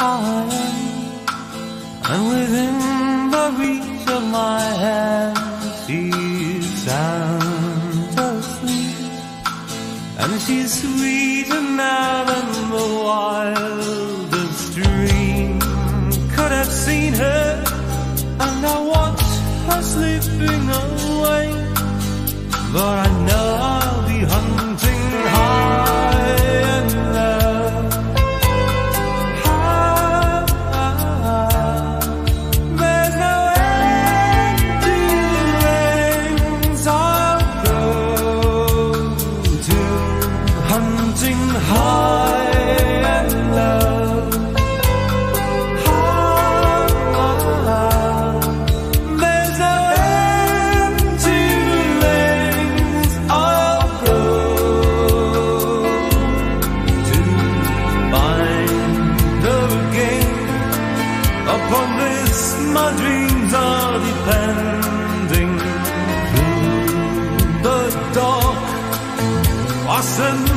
and within the reach of my hand she's sound asleep, and she's sweeter now than the wildest dream could have seen her. And I watch her slipping away, but I know I'll be hunting high and low. There's no end to lengths I'll go to, hunting high and low. There's no end to lengths I'll go to find her again. Upon this my dreams are depending. Through the dark I send